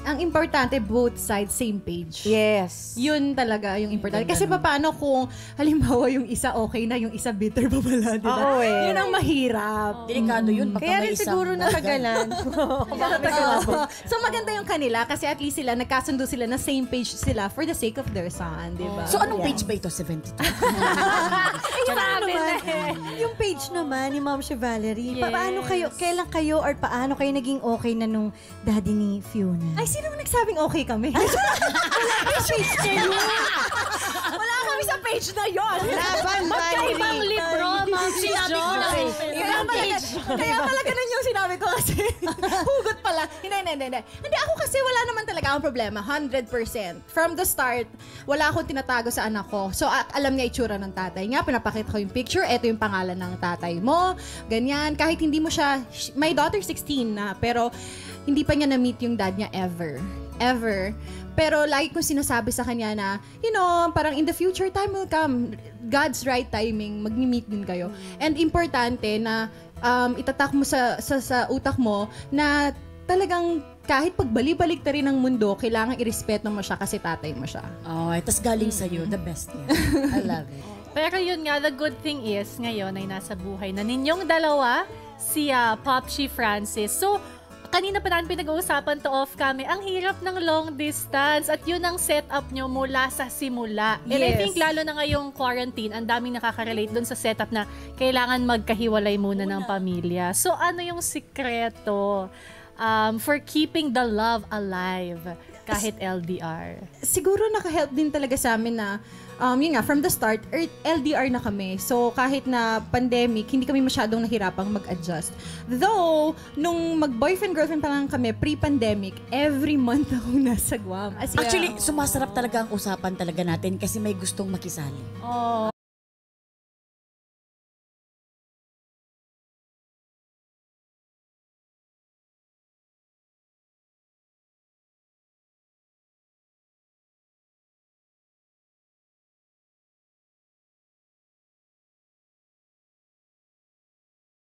ang importante, both sides, same page. Yes. Yun talaga yung importante. Kasi paano kung, halimbawa, yung isa okay na, yung isa bitter pa pala, di ba? Oo eh. Yun ang mahirap. Delikado yun. Kaya rin siguro natagalan. So maganda yung kanila kasi at least sila, nagkasundo sila na same page sila for the sake of their son, di ba? So anong page ba ito? 72? Yung page naman ni Ma'am Valerie, paano kayo, kailan kayo or paano kayo naging okay na nung daddy ni Fiona? Ay, sino nagsabing okay kami? Wala kami sa page na yun. Magkaibang libro, Ma'am Joy. Kaya pala ganun yung sinabi ko kasi hugot pala. Hindi. Hindi, ako kasi wala naman talaga akong problema. 100%. From the start, wala akong tinatago sa anak ko. So, alam niya itsura ng tatay niya. Pinapakita ko yung picture. Ito yung pangalan ng tatay mo. Ganyan. Kahit hindi mo siya, my daughter 16 na, pero hindi pa niya na-meet yung dad niya ever. Pero lagi kong sinasabi sa kanya na, you know, parang in the future, time will come. God's right timing, mag-meet din kayo. And importante na itatak mo sa utak mo na talagang kahit pagbalik-balik ta rin ng mundo, kailangan i-respeto mo siya kasi tatay mo siya. Oh, tas galing sa'yo, the best yan. I love it. Pero yun nga, the good thing is, ngayon ay nasa buhay na ninyong dalawa, si Popshi Francis. So, kanina pa natin pinag-uusapan to off kami, ang hirap ng long distance at yun ang setup nyo mula sa simula. And I think lalo na ngayong quarantine, ang daming nakaka-relate dun sa setup na kailangan magkahiwalay muna ng pamilya. So ano yung sikreto for keeping the love alive kahit LDR? Siguro naka-help din talaga sa amin na yun nga, from the start, LDR na kami. So, kahit na pandemic, hindi kami masyadong nahirapang mag-adjust. Though, nung mag-boyfriend-girlfriend pa lang kami, pre-pandemic, every month akong nasa Guam. Actually, sumasarap talaga ang usapan talaga natin kasi may gustong makisali. Oh.